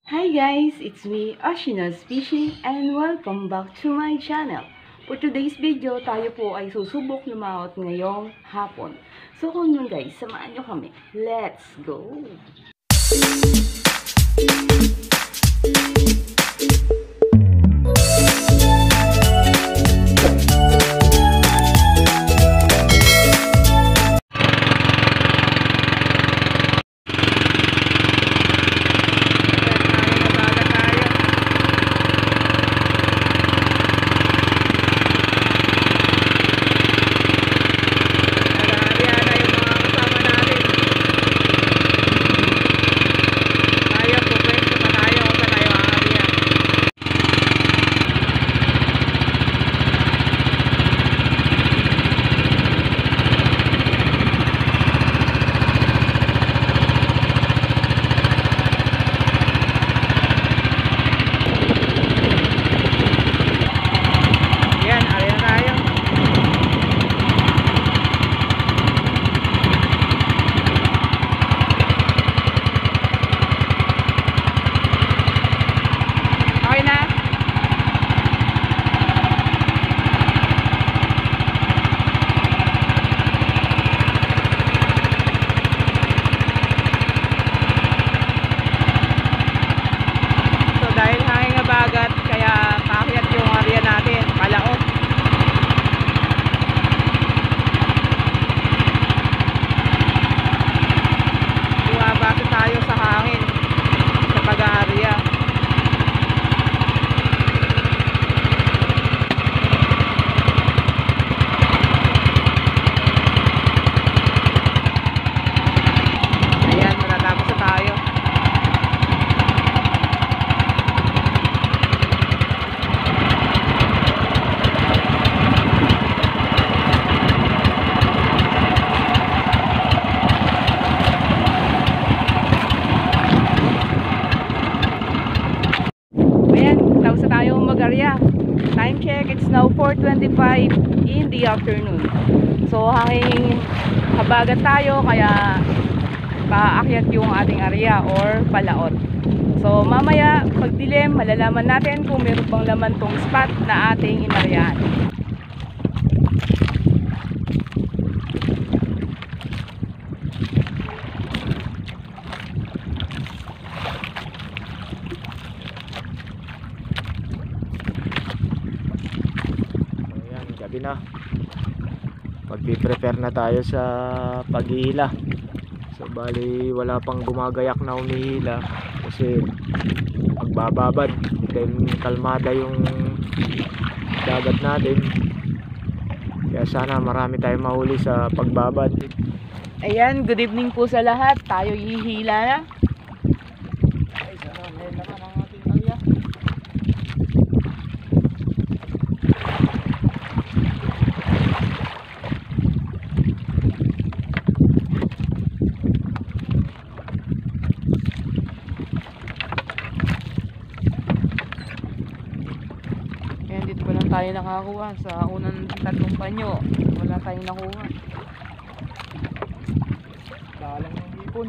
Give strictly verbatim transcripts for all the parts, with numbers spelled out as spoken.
Hi guys, it's me, Ashina's Fishing, and welcome back to my channel. For today's video, tayo po ay susubok lumaot ngayong hapon. So kung yun guys, samahan nyo kami. Let's go! Time check, it's now four twenty-five in the afternoon. So hanging habagat tayo, kaya paakyat yung ating area or palaot. So mamaya pagdilim, malalaman natin kung meron bang laman tong spot na ating inaryahan. Gabi na, magpiprepare na tayo sa paghihila. So bali wala pang gumagayak na umihila kasi magbababad, then kalmada yung dagat natin, kaya sana marami tayong mahuli sa pagbabad. Ayan, good evening po sa lahat. Tayo hihila na. Ay, sana may laman ang ating area. Tayo nakakuha sa unang tatlong panyo, wala tayong nakuha. Dalang ng hipon.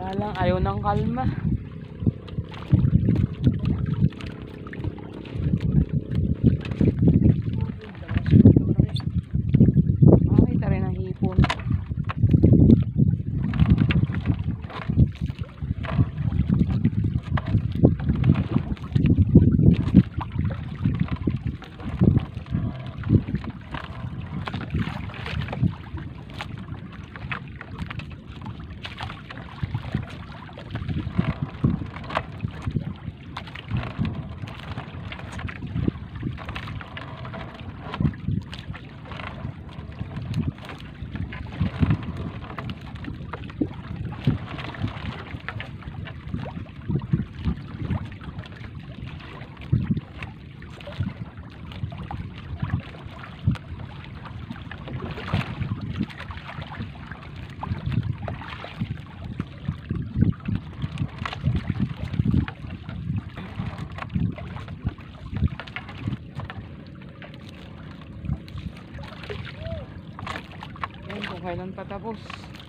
Kaya lang, ayaw ng kalma. Makita rin ang hipon. Yan, kung kailan patapos.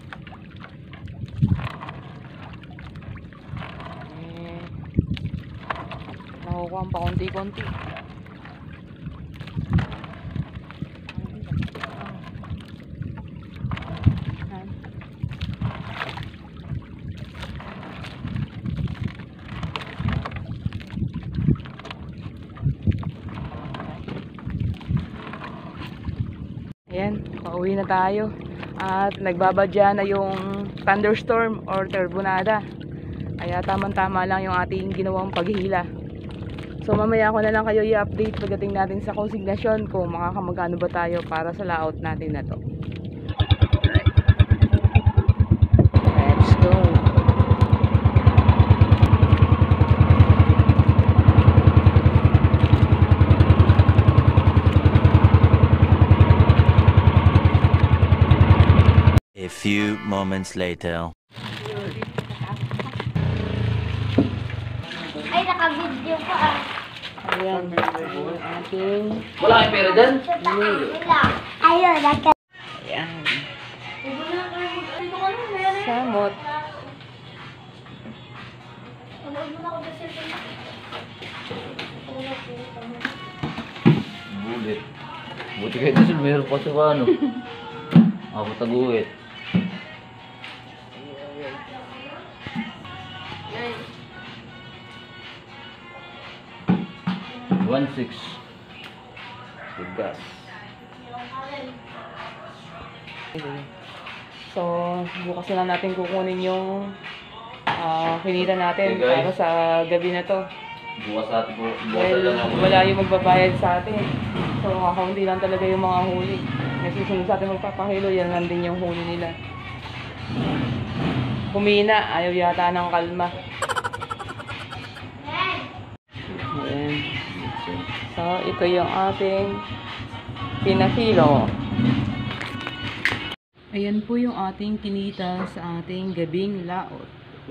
Eh, nakukuha pa konti-konti. Ayan, pauwi na tayo. At nagbabadya na yung thunderstorm or turbonada. Kaya tamang-tama lang yung ating ginawang paghihila. So mamaya ko na lang kayo i-update pagdating natin sa konsignasyon kung makakamagano ba tayo para sa layout natin na to. Let's go! A few moments later. Ay, naka-video ko ah. Ayan, yung ating Wala kayong pera dyan? Wala. Ayun, naka... ayan, samot. Bulit. Buti kayo dyan, mayroon pa sa ano. Ako taguit. One six. Tigas. So, bukas na lang natin kukunin yung ah, kinita natin Okay, guys. para sa gabi na to. Bukas natin po. Bukas Dahil lang ako. wala yung magbabayad sa atin. So, kakaunti lang talaga yung mga huli. Kasi sunod sa atin magpapakilo, yan lang din yung huli nila. Humina, ayaw yata ng kalma. Ayan. So, ito yung ating pinakilo. Ayan po yung ating kinita sa ating gabing laot.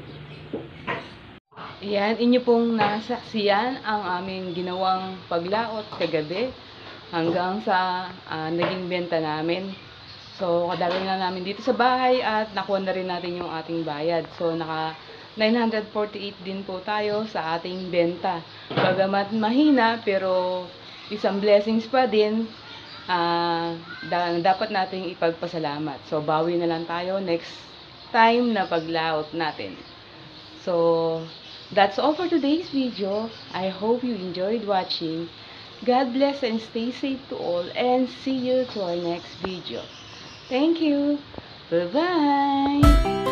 Ayan, inyo pong nasaksiyan ang aming ginawang paglaot kagabi hanggang sa ah, naging benta namin. So, kadami na namin dito sa bahay at nakuha na rin natin yung ating bayad. So, naka nine hundred forty-eight din po tayo sa ating benta. Bagamat mahina, pero isang blessings pa din, ah, da dapat nating ipagpasalamat. So, bawi na lang tayo next time na paglaot natin. So, that's all for today's video. I hope you enjoyed watching. God bless and stay safe to all, and see you to our next video. Thank you. Bye-bye.